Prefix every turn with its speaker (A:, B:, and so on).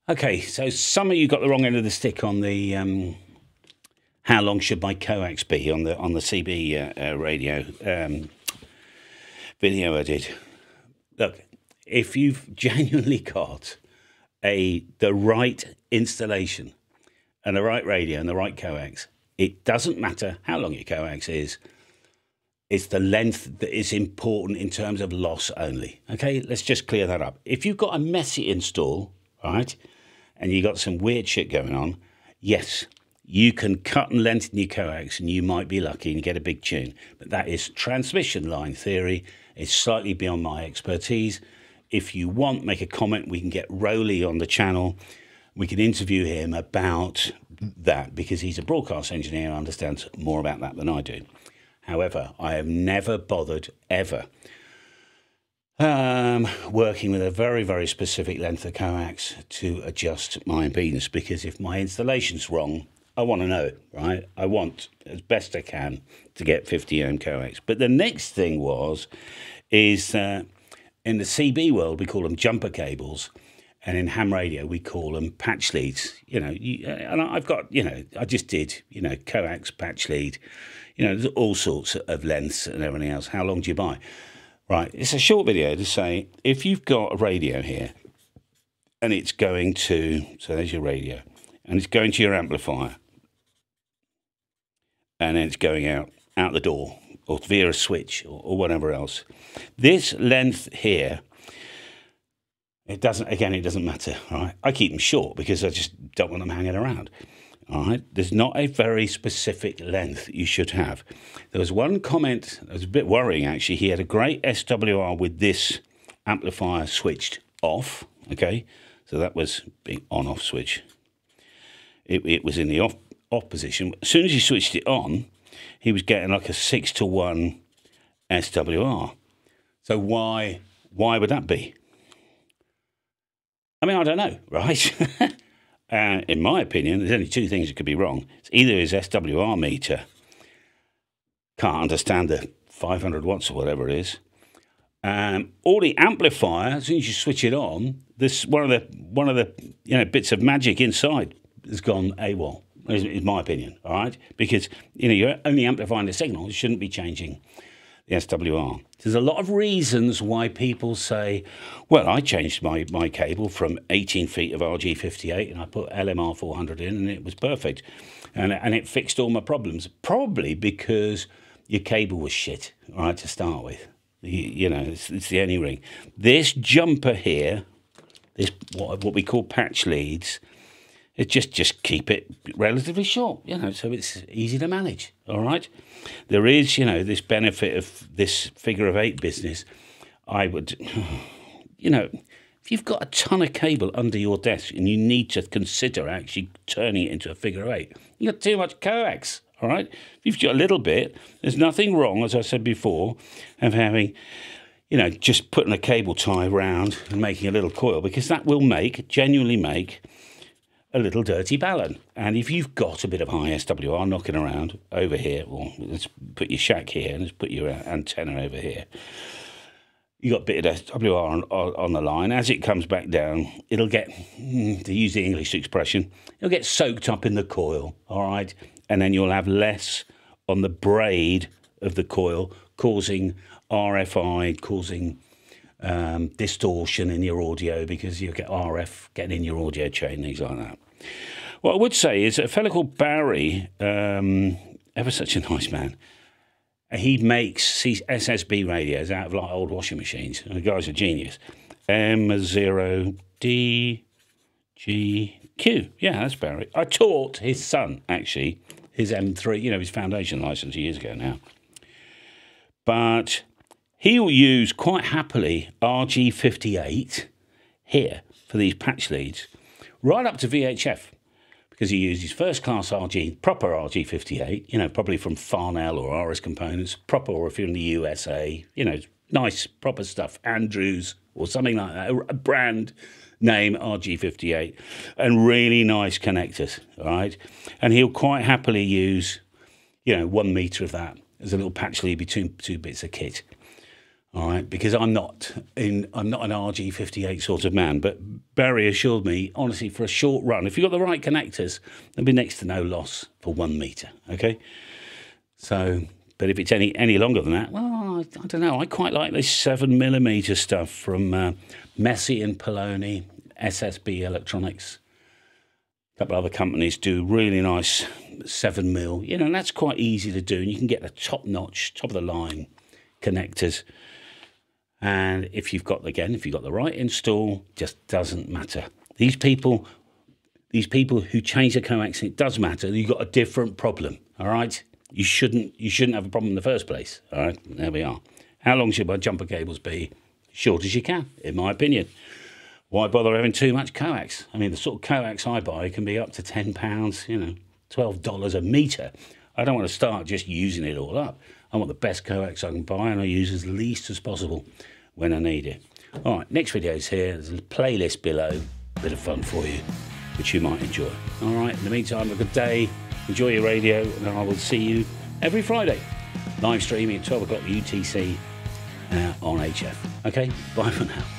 A: Okay, so some of you got the wrong end of the stick on the how long should my coax be on the CB radio video I did. Look, if you've genuinely got the right installation and the right radio and the right coax, it doesn't matter how long your coax is. It's the length that is important in terms of loss only. Okay, let's just clear that up. If you've got a messy install, right, and you got some weird shit going on, yes, you can cut and lengthen your coax and you might be lucky and get a big tune. But that is transmission line theory. It's slightly beyond my expertise. If you want, make a comment. We can get Rowley on the channel. We can interview him about that because he's a broadcast engineer and understands more about that than I do. However, I have never bothered ever working with a very, very specific length of coax to adjust my impedance, because if my installation's wrong, I want to know it, right? I want, as best I can, to get 50 ohm coax. But the next thing is in the CB world, we call them jumper cables, and in ham radio, we call them patch leads. You know, and I've got, I just did, coax, patch lead, there's all sorts of lengths and everything else. How long do you buy? Right, it's a short video to say, if you've got a radio here and it's going to, so there's your radio, and it's going to your amplifier, and then it's going out the door or via a switch or whatever else. This length here, it doesn't matter, right? I keep them short because I just don't want them hanging around. All right, there's not a very specific length you should have. There was one comment that was a bit worrying, actually. He had a great SWR with this amplifier switched off, okay? So that was being on-off switch. It was in the off position. As soon as he switched it on, he was getting like a 6-to-1 SWR. So why would that be? I mean, I don't know, right? In my opinion, there's only two things that could be wrong. It's either his SWR meter can't understand the 500 watts or whatever it is, or the amplifier. As soon as you switch it on, this one of the bits of magic inside has gone AWOL. Is my opinion. All right, because you're only amplifying the signal. You shouldn't be changing the SWR. There's a lot of reasons why people say, well, I changed my cable from 18 feet of RG58 and I put LMR 400 in and it was perfect. And it fixed all my problems. Probably because your cable was shit, all right, to start with. It's the only ring. This jumper here, this what we call patch leads, it just keep it relatively short, so it's easy to manage, all right? There is, this benefit of this figure of eight business. I would, if you've got a ton of cable under your desk and you need to consider actually turning it into a figure of eight, you've got too much coax, all right? If you've got a little bit, there's nothing wrong, as I said before, of having, just putting a cable tie round and making a little coil, because that will genuinely make a little dirty ballon. And if you've got a bit of high SWR knocking around over here, or let's put your shack here and let's put your antenna over here, you got a bit of SWR on the line. As it comes back down, it'll get, to use the English expression, it'll get soaked up in the coil, all right? And then you'll have less on the braid of the coil, causing RFI, causing distortion in your audio, because you get RF getting in your audio chain, things like that. What I would say is a fellow called Barry, ever such a nice man, he makes SSB radios out of like old washing machines. And the guy's a genius. M0DGQ. Yeah, that's Barry. I taught his son, actually, his M3, his foundation license years ago now. But he'll use quite happily RG58 here for these patch leads, right up to VHF, because he uses first-class proper RG58, probably from Farnell or RS Components, proper, or if you're in the USA, nice, proper stuff, Andrews or something like that, a brand name RG58, and really nice connectors, all right? And he'll quite happily use, 1 meter of that as a little patch lead between two bits of kit. All right, because I'm not an RG58 sort of man, but Barry assured me, honestly, for a short run, if you've got the right connectors, there'll be next to no loss for 1 metre, okay? So, but if it's any longer than that, well, I don't know. I quite like this 7mm stuff from Messi and Poloni, SSB Electronics. A couple of other companies do really nice 7mm, you know, and that's quite easy to do, and you can get the top-notch, top-of-the-line connectors. And if you've got the right install, just doesn't matter. These people who change the coax, it does matter. You've got a different problem. All right, you shouldn't have a problem in the first place. All right, there we are. How long should my jumper cables be? Short as you can, in my opinion. Why bother having too much coax? I mean, the sort of coax I buy can be up to £10, you know, $12 a metre. I don't want to start just using it all up. I want the best coax I can buy, and I use as least as possible when I need it. All right, next video's here. There's a playlist below. Bit of fun for you, which you might enjoy. All right, in the meantime, have a good day. Enjoy your radio, and I will see you every Friday. Live streaming at 12 o'clock UTC on HF. Okay, bye for now.